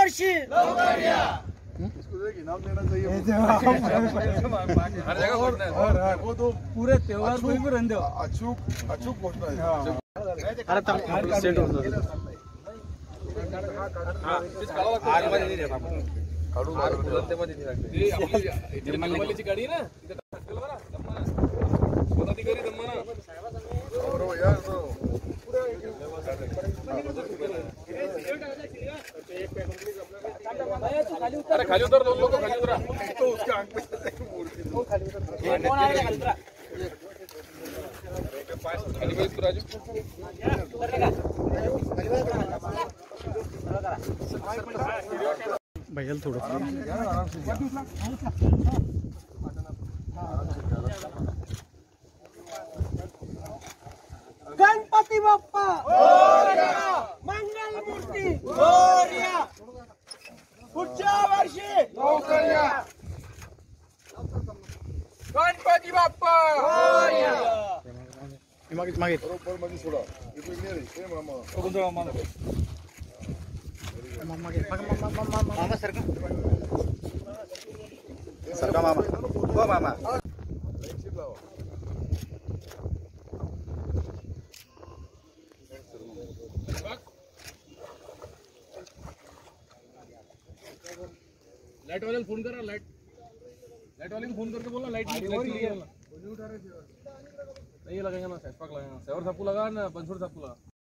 वर्षी इसको इनाम देना चाहिए हर जगह वो तो पूरे त्योहार कोई भी रहने दो अचूक घोषणा है। अरे तब सेट होतो हां तेच काढावं लागतं मध्ये नाही रे बापू काढू रस्त्यामध्ये नाही लागते ते आपली निर्मलीची गाडी आहे ना तिथे टाकलं बरं दम्माना पदाधिकारी दम्माना बरोबर यार अरे खाली उतर दोन लोग खाली उतरा तो उसके आंख पे मूर्ति कोण आहे खाली उतरा खाली बैठ तू राजू भैया थोडं गणपती बाप्पा मोरया, मंगल मूर्ती मोरया, पुढच्या वर्षी गणपती बाप्पा मागे मागे बरोबर मध्ये सोडा इकडे नाही रे सेम मामा मागे मामा सरका सरका मामा हो मामा लाइट वाले फोन करा लाइट वाले को फोन करके बोलना लाइट नहीं लगेगा ना सहसपाक लगेगा सेवर सापू लगा ना पंचोड़ सापू लगा